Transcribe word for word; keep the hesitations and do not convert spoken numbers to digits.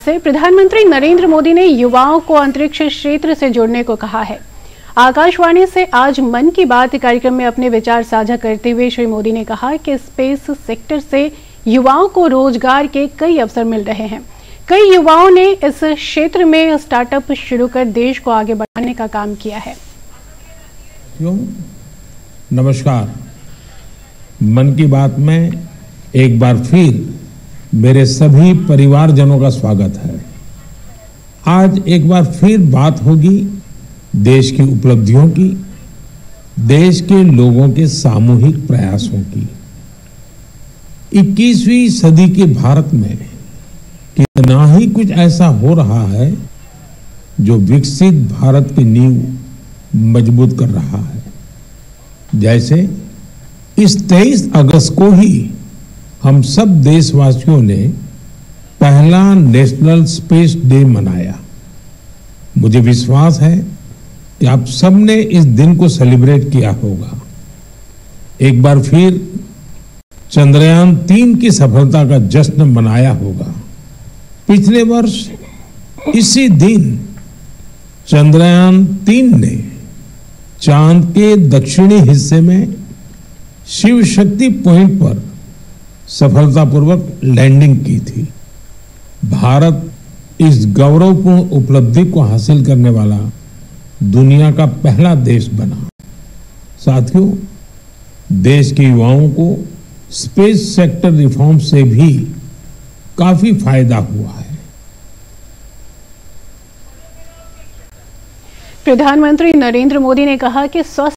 से प्रधानमंत्री नरेंद्र मोदी ने युवाओं को अंतरिक्ष क्षेत्र से जुड़ने को कहा है। आकाशवाणी से आज मन की बात कार्यक्रम में अपने विचार साझा करते हुए श्री मोदी ने कहा कि स्पेस सेक्टर से युवाओं को रोजगार के कई अवसर मिल रहे हैं। कई युवाओं ने इस क्षेत्र में स्टार्टअप शुरू कर देश को आगे बढ़ाने का काम किया है। नमस्कार। मन की बात में एक बार फिर मेरे सभी परिवारजनों का स्वागत है। आज एक बार फिर बात होगी देश की उपलब्धियों की, देश के लोगों के सामूहिक प्रयासों की। इक्कीसवीं सदी के भारत में कितना ही कुछ ऐसा हो रहा है जो विकसित भारत की नींव मजबूत कर रहा है। जैसे इस तेईस अगस्त को ही हम सब देशवासियों ने पहला नेशनल स्पेस डे मनाया। मुझे विश्वास है कि आप सबने इस दिन को सेलिब्रेट किया होगा। एक बार फिर चंद्रयान तीन की सफलता का जश्न मनाया होगा। पिछले वर्ष इसी दिन चंद्रयान तीन ने चांद के दक्षिणी हिस्से में शिव शक्ति पॉइंट पर सफलतापूर्वक लैंडिंग की थी। भारत इस गौरवपूर्ण उपलब्धि को हासिल करने वाला दुनिया का पहला देश बना। साथियों, देश के युवाओं को स्पेस सेक्टर रिफॉर्म से भी काफी फायदा हुआ है। प्रधानमंत्री नरेंद्र मोदी ने कहा कि स्वस्थ